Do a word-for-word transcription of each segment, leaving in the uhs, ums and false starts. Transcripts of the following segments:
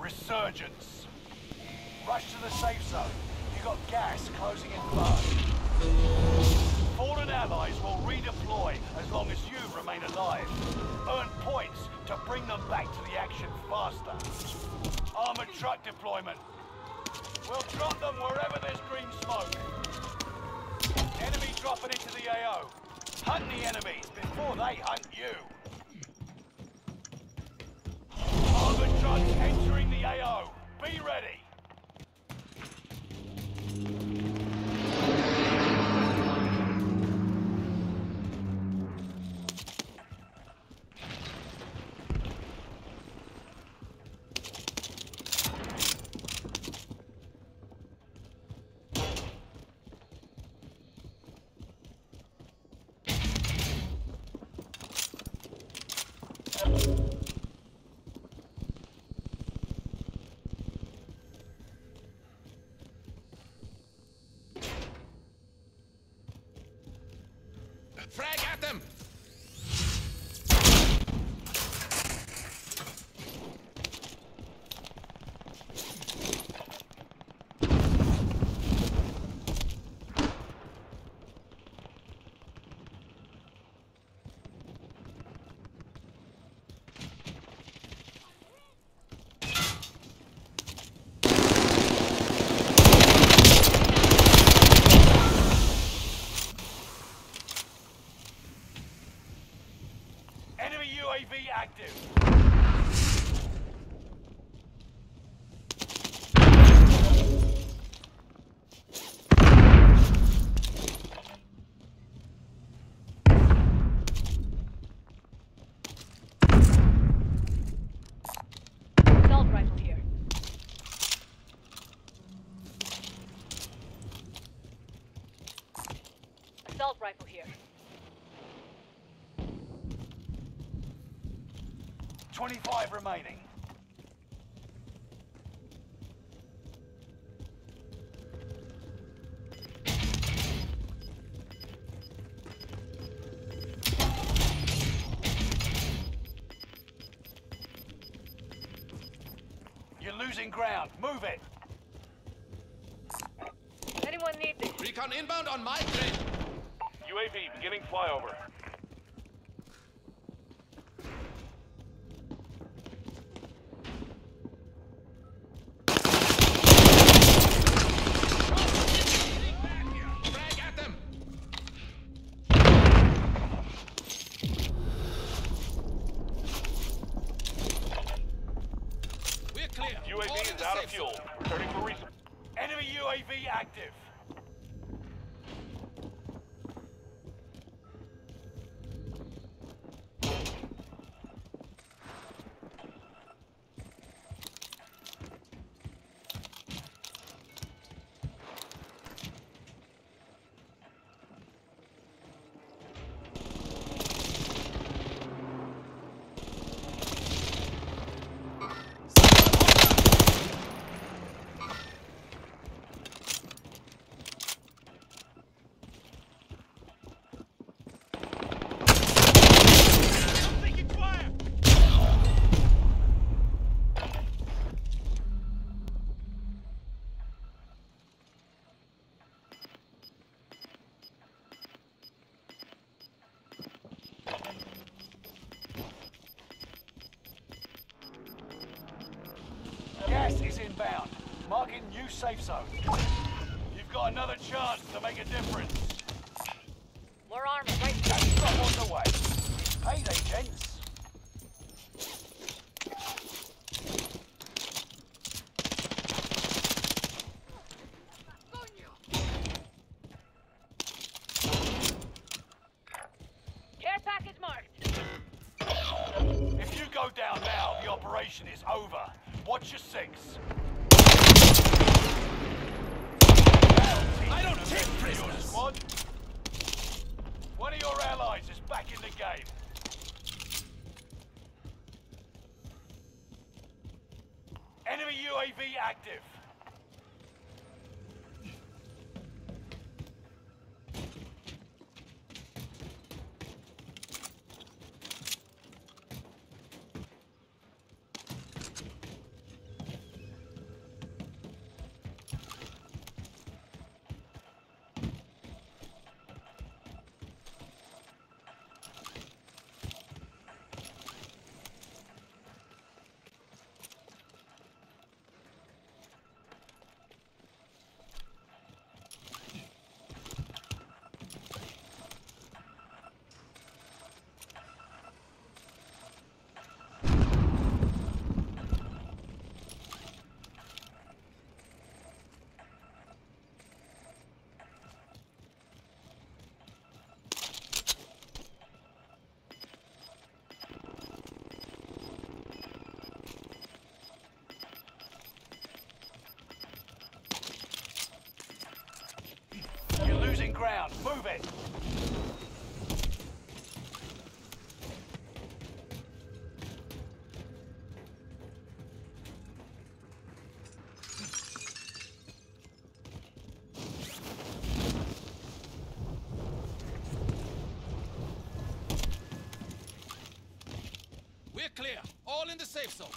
Resurgence. Rush to the safe zone. You got gas closing in fast. Fallen allies will redeploy as long as you remain alive. Earn points to bring them back to the action faster. Armored truck deployment. We'll drop them wherever there's green smoke. Enemy dropping into the A O. Hunt the enemies before they hunt you. Armored trucks entering the A O. Be ready. Frag at them! U A V active. Assault rifle here. Assault rifle here. twenty-five remaining. You're losing ground. Move it. Anyone need this? Recon inbound on my train. U A V beginning flyover. U A V is out of fuel. Returning for resupply. Enemy U A V active. Gas is inbound. Marking new safe zone. You've got another chance to make a difference. More armor right here. Gas drop on the way. Payday, gents. Care package marked. If you go down now, the operation is over. Watch your six. I don't take prisoners. Squad. One of your allies is back in the game. Enemy U A V active. ground. Move it. We're clear. All in the safe zone.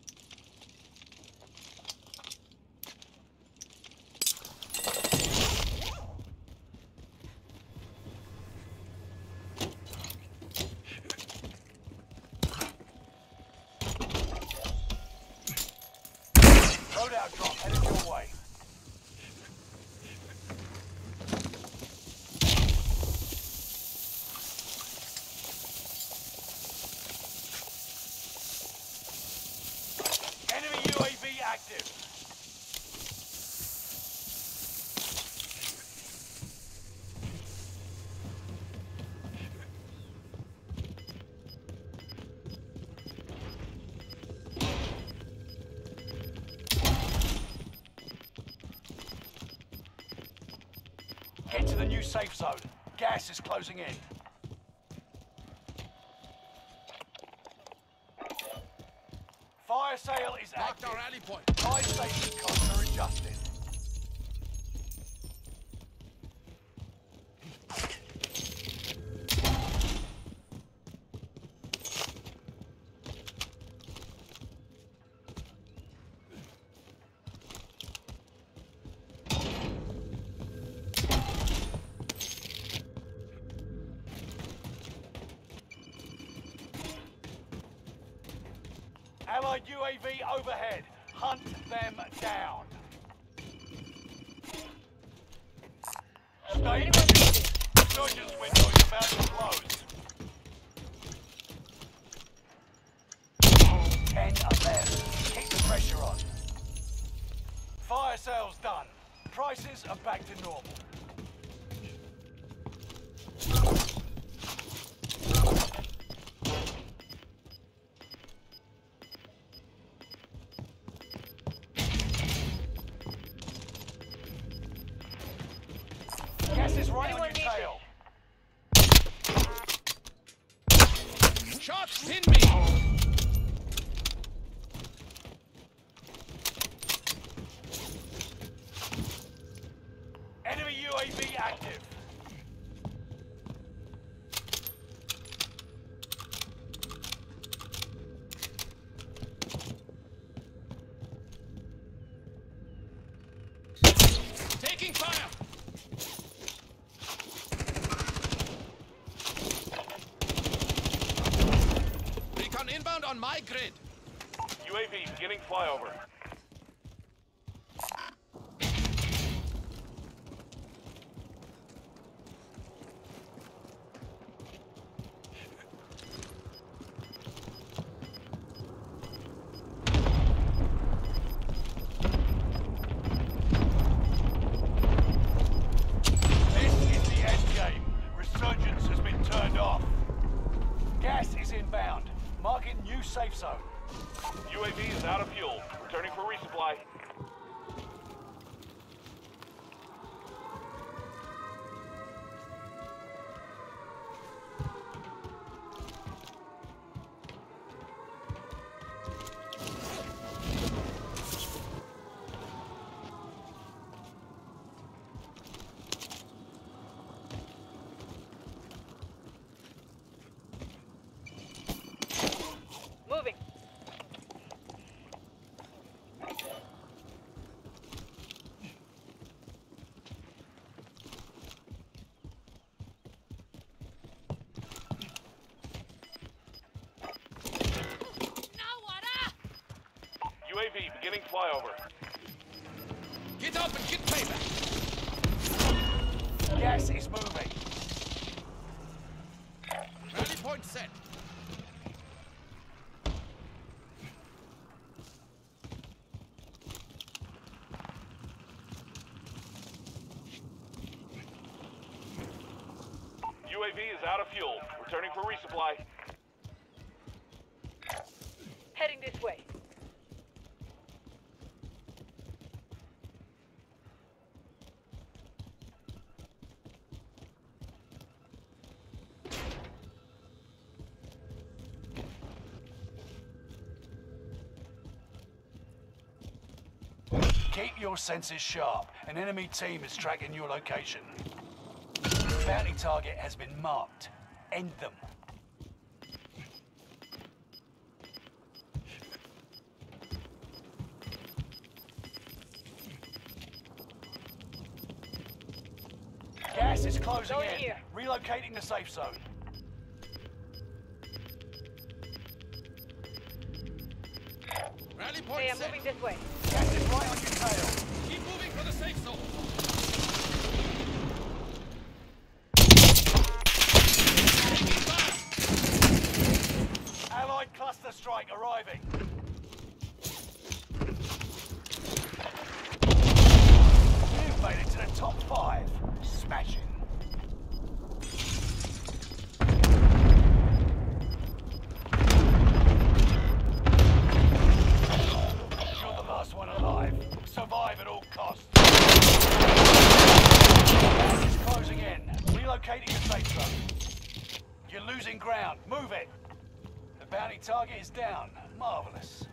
Loadout drop headed your way. Enemy U A V active. Get to the new safe zone. Gas is closing in. Fire sale is Marked active. our rally point. Buy station costs are adjusted. Allied U A V overhead. Hunt them down. Stay positioned. Resurgence window is about to close. Ten are left. Keep the pressure on. Fire sales done. Prices are back to normal. Gas is right Anyone on your need tail. Shots pin me. Enemy U A V active. Taking fire. Recon inbound on my grid. U A V beginning flyover. This is the end game. Resurgence has been turned off. Gas is inbound. Marking new safe zone. U A V is out of fuel. Returning for resupply. Moving. U A V beginning flyover. Get up and get payback. Gas is moving. Rally point set. U A V is out of fuel. Returning for resupply. Heading this way. Keep your senses sharp. An enemy team is tracking your location. The bounty target has been marked. End them. Gas is closing Going in. here. Relocating the safe zone. Rally point Hey, I'm set. moving this way. Gas is right on your tail. Keep moving for the safe zone. Taking fire. Allied cluster strike arriving. You've made it to the top five. Smashing. You're the last one alive. Survive at all costs. Gas is closing in. Relocating the safe zone. You're losing ground. Move it. The bounty target is down. Marvelous.